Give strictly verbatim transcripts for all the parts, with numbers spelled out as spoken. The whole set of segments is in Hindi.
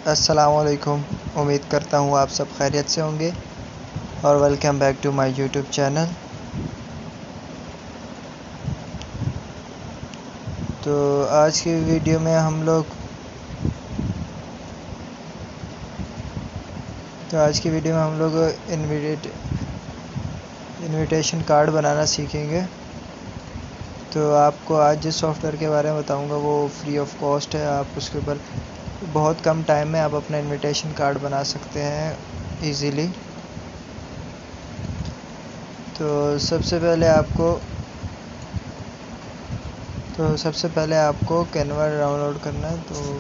अस्सलामुअलैकुम। उम्मीद करता हूँ आप सब खैरियत से होंगे और welcome back to my YouTube channel. तो आज की वीडियो में हम लोग तो आज की वीडियो में हम लोग इनविटेट इनविटेशन कार्ड बनाना सीखेंगे। तो आपको आज जिस सॉफ्टवेयर के बारे में बताऊंगा वो फ्री ऑफ कॉस्ट है। आप उसके ऊपर बहुत कम टाइम में आप अपना इनविटेशन कार्ड बना सकते हैं इजीली। तो सबसे पहले आपको तो सबसे पहले आपको कैनवा डाउनलोड करना है। तो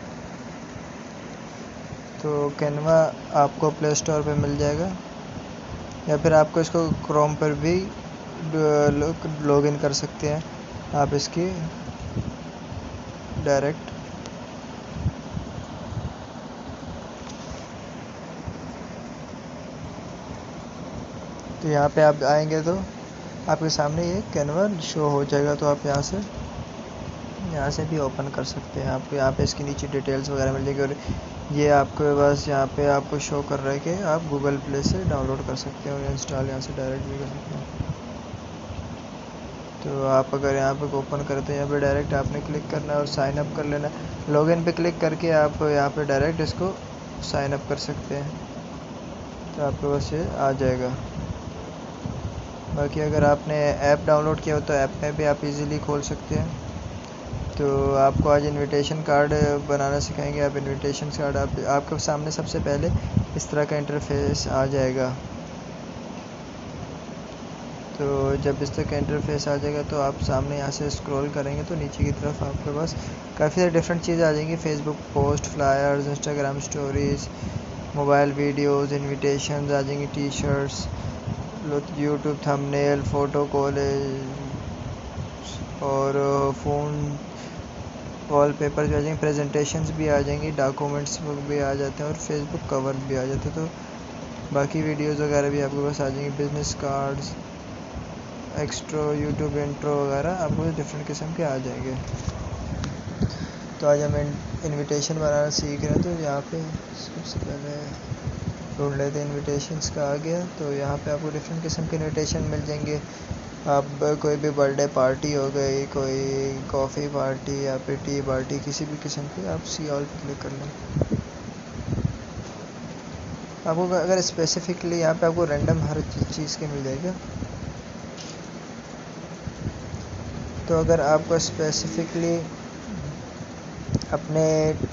तो कैनवा आपको प्ले स्टोर पे मिल जाएगा या फिर आपको इसको क्रोम पर भी लॉग इन कर सकते हैं आप इसकी डायरेक्ट। तो यहाँ पे आप आएंगे तो आपके सामने ये कैनवा शो हो जाएगा। तो आप यहाँ से यहाँ से भी ओपन कर सकते हैं। आपको यहाँ पे इसकी नीचे डिटेल्स वगैरह मिल जाएगी और ये आपके पास यहाँ पे आपको शो कर रहा है कि आप गूगल प्ले से डाउनलोड कर सकते हैं और इंस्टॉल यहाँ से डायरेक्ट भी कर सकते हैं। तो आप अगर यहाँ पे ओपन करें तो यहाँ पे डायरेक्ट आपने क्लिक करना है और साइन अप कर लेना है। लॉगिन पे क्लिक करके आप यहाँ पे डायरेक्ट इसको साइन अप कर सकते हैं। तो आपके पास ये आ जाएगा। बाकी अगर आपने ऐप डाउनलोड किया हो तो ऐप में भी आप इजीली खोल सकते हैं। तो आपको आज इनविटेशन कार्ड बनाना सिखाएंगे। आप इनविटेशन कार्ड आप आपके सामने सबसे पहले इस तरह का इंटरफेस आ जाएगा। तो जब इस तरह का इंटरफेस आ जाएगा तो आप सामने यहाँ से स्क्रॉल करेंगे तो नीचे की तरफ आपके पास काफ़ी सारी डिफरेंट चीज़ें आ जाएंगी। Facebook post, flyers, Instagram stories, mobile videos, invitation आ जाएंगी, T shirts, YouTube thumbnail, photo college और फ़ोन वॉलपेपर भी आ जाएंगे, प्रेजेंटेशंस भी आ जाएंगी, डॉक्यूमेंट्स भी आ जाते हैं और फेसबुक कवर भी आ जाते हैं। तो बाकी वीडियोस वगैरह भी आपके पास आ जाएंगी, business cards, extra, YouTube intro वगैरह आपको डिफरेंट किस्म के आ जाएंगे। तो आज हम इनविटेशन बनाना सीख रहे हैं। तो यहाँ पे सबसे पहले ढूंढ लेते हैं इनविटेशंस का आ गया। तो यहाँ पे आपको डिफरेंट किस्म के इनविटेशन मिल जाएंगे। आप कोई भी बर्थडे पार्टी हो गई, कोई कॉफ़ी पार्टी या फिर टी पार्टी, किसी भी किस्म की आप सी ऑल पे क्लिक कर लें। आपको अगर स्पेसिफिकली यहाँ पे आपको रैंडम हर चीज़ के मिल जाएगा। तो अगर आपको स्पेसिफिकली अपने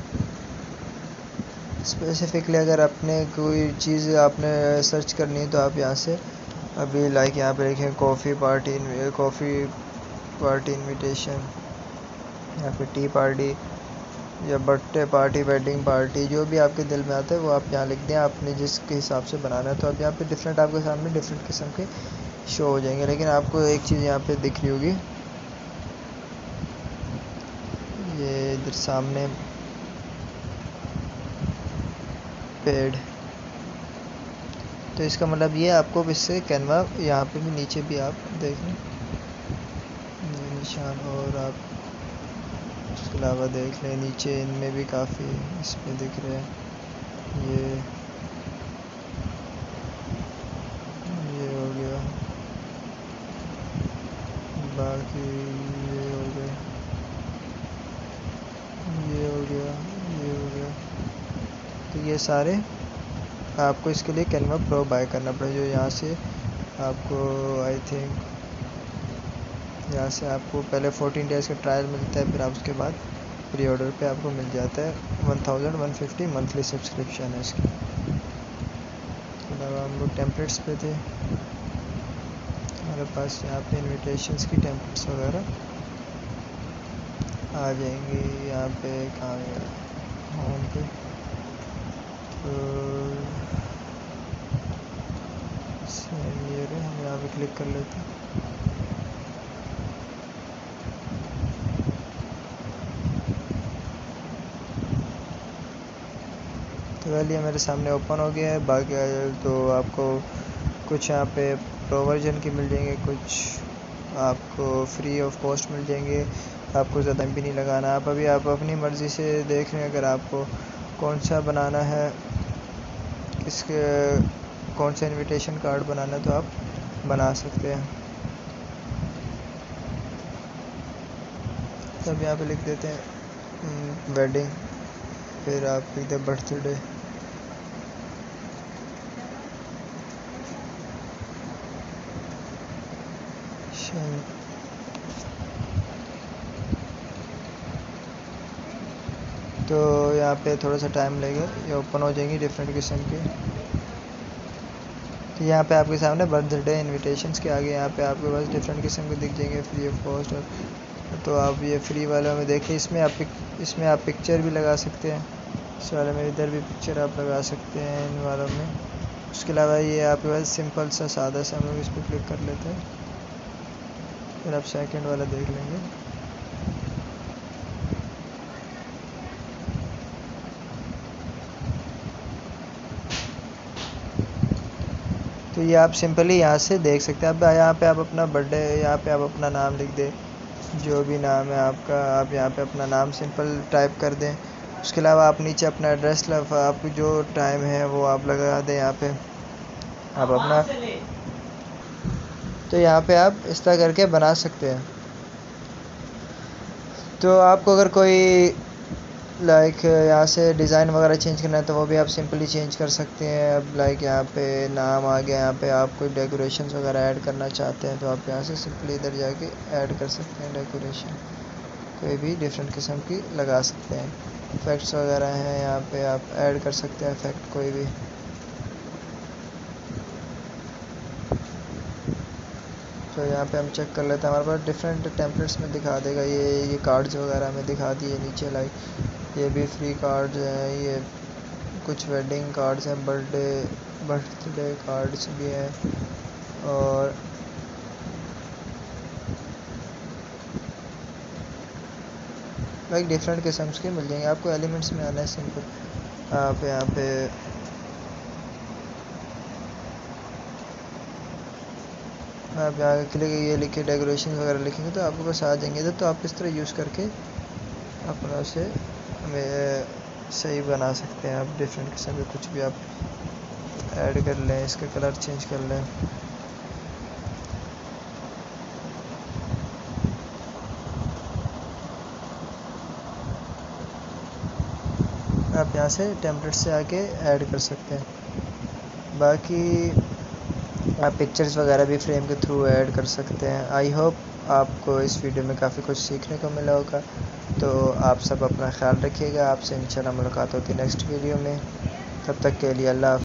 स्पेसिफिकली अगर अपने कोई चीज़ आपने सर्च करनी है तो आप यहाँ से अभी लाइक यहाँ पे लिखें coffee party coffee party invitation या फिर टी पार्टी या बर्थडे पार्टी, वेडिंग पार्टी, जो भी आपके दिल में आता है वो आप यहाँ लिख दें आपने जिसके हिसाब से बनाना है। तो अब यहाँ पे डिफरेंट आपके सामने डिफरेंट किस्म के शो हो जाएंगे। लेकिन आपको एक चीज़ यहाँ पे दिख रही होगी, ये इधर सामने पेड। तो इसका मतलब ये आपको इससे कैनवा यहाँ पे भी नीचे भी आप देख लें निशान, और आप इसके अलावा देख लें नीचे इनमें भी काफ़ी इसमें दिख रहे हैं। ये ये हो गया, बाकी ये हो गया, ये हो गया, ये हो गया। तो ये सारे आपको इसके लिए कैनवा प्रो बाय करना पड़ेगा, जो यहाँ से आपको आई थिंक यहाँ से आपको पहले फोर्टीन डेज़ का ट्रायल मिलता है, फिर आप उसके बाद प्री ऑर्डर पे आपको मिल जाता है one thousand one fifty monthly subscription है इसकी। इसके अलावा हम लोग टेम्पलेट्स पे थे, हमारे पास यहाँ पे इनविटेशंस की टेम्पलेट्स वगैरह आ जाएंगी। यहाँ पे कहाँ गया होम पे, तो ये हम यहाँ पे क्लिक कर लेते हैं। तो वेल ये मेरे सामने ओपन हो गया है। बाकी तो आपको कुछ यहाँ पे प्रो वर्जन की मिल जाएंगे, कुछ आपको फ्री ऑफ कॉस्ट मिल जाएंगे, आपको ज़्यादा भी नहीं लगाना। आप अभी आप अपनी मर्ज़ी से देख रहे हैं। अगर आपको कौन सा बनाना है, किसके कौन सा इनविटेशन कार्ड बनाना है तो आप बना सकते हैं। तो अब यहाँ पे लिख देते हैं वेडिंग, फिर आप लिख दें बर्थडे, तो यहाँ पे थोड़ा सा टाइम लगेगा, ये ओपन हो जाएंगी डिफरेंट किस्म की। तो यहाँ पे आपके सामने बर्थडे इनविटेशंस के आगे यहाँ पे आपके पास डिफरेंट किस्म के दिख जाएंगे फ्री ऑफ कॉस्ट। तो आप ये फ्री वालों में देखिए, इसमें आप इसमें आप पिक्चर भी लगा सकते हैं, इस वाले में इधर भी पिक्चर आप लगा सकते हैं इन वालों में। उसके अलावा ये आपके पास सिंपल सा सादा सा, हम लोग इस पर क्लिक कर लेते हैं, फिर आप सेकंड वाला देख लेंगे। तो ये आप सिंपली यहाँ से देख सकते हैं। अब यहाँ पे आप अपना बर्थडे, यहाँ पे आप अपना नाम लिख दें, जो भी नाम है आपका, आप यहाँ पे अपना नाम सिंपल टाइप कर दें। उसके अलावा आप नीचे अपना एड्रेस, आप जो टाइम है वो आप लगा दें यहाँ पे आप अपना। तो यहाँ पे आप इस तरह करके बना सकते हैं। तो आपको अगर कोई लाइक यहाँ से डिज़ाइन वगैरह चेंज करना है तो वो भी आप सिंपली चेंज कर सकते हैं। अब लाइक यहाँ पे नाम आ गया, यहाँ पे आप कोई डेकोरेशंस वगैरह ऐड करना चाहते हैं तो आप यहाँ से सिंपली इधर जाके ऐड कर सकते हैं। डेकोरेशन कोई भी डिफरेंट किस्म की लगा सकते हैं। इफेक्ट्स वगैरह हैं, यहाँ पे आप ऐड कर सकते हैं इफेक्ट कोई भी। तो यहाँ पे हम चेक कर लेते हैं, हमारे पास डिफरेंट टेम्पलेट्स में दिखा देगा। ये ये कार्ड्स वगैरह में दिखा दिए नीचे, लाइक ये भी फ्री कार्ड्स हैं, ये कुछ वेडिंग कार्ड्स हैं, बर्थडे बर्थडे कार्ड्स भी हैं, और लाइक डिफरेंट किस्म के मिल जाएंगे आपको। एलिमेंट्स में आना है सिंपल, आप यहाँ पे आप यहाँ क्लिक ये लिखे डेकोरेशन वगैरह लिखेंगे तो आपके पास आ जाएंगे इधर। तो आप इस तरह यूज़ करके अपना उसे हमें सही बना सकते हैं। आप डिफरेंट किस्म के कुछ भी आप ऐड कर लें, इसका कलर चेंज कर लें। आप यहाँ से टेम्पलेट से आके ऐड कर सकते हैं। बाकी आप पिक्चर्स वगैरह भी फ्रेम के थ्रू ऐड कर सकते हैं। आई होप आपको इस वीडियो में काफ़ी कुछ सीखने को मिला होगा। तो आप सब अपना ख्याल रखिएगा, आपसे इंशाल्लाह मुलाकात होती है नेक्स्ट वीडियो में। तब तक के लिए अल्लाह।